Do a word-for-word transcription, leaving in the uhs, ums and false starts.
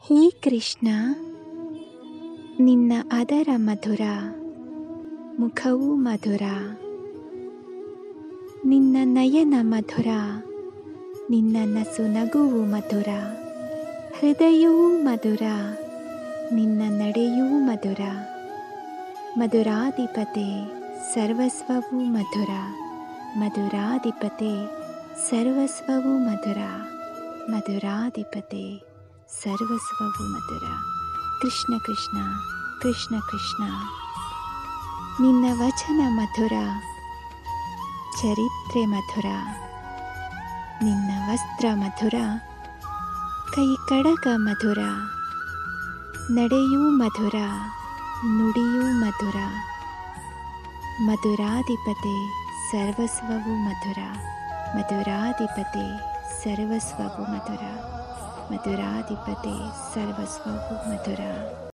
ಹೇ ಕೃಷ್ಣ, ನಿನ್ನ ಅದರ ಮಧುರ, ಮುಖವೂ ಮಧುರ, ನಿನ್ನ ನಯನ ಮಧುರ, ನಿನ್ನ ನಸು ನಗುವು ಮಧುರ, ಹೃದಯವೂ ಮಧುರ, ನಿನ್ನ ನಡೆಯೂ ಮಧುರ. ಮಧುರಾಧಿಪತೆ ಸರ್ವಸ್ವವೂ ಮಧುರ, ಮಧುರಾಧಿಪತೆ ಸರ್ವಸ್ವವೂ ಮಧುರ, ಮಧುರಾಧಿಪತೆ ಸರ್ವಸ್ವವೂ ಮಧುರ. ಕೃಷ್ಣ ಕೃಷ್ಣ ಕೃಷ್ಣ ಕೃಷ್ಣ. ನಿನ್ನ ವಚನ ಮಧುರ, ಚರಿತ್ರೆ ಮಧುರ, ನಿನ್ನ ವಸ್ತ್ರ ಮಧುರ, ಕೈ ಕಡಗ ಮಧುರ, ನಡೆಯೂ ಮಧುರ, ನುಡಿಯೂ ಮಧುರ. ಮಧುರಾಧಿಪತೆ ಸರ್ವಸ್ವವೂ ಮಧುರ, ಮಧುರಾಧಿಪತೆ ಸರ್ವಸ್ವವೂ ಮಧುರ, ಮಧುರಾಧಿಪತೆ ಸರ್ವಸ್ವವೂ ಮಧುರ.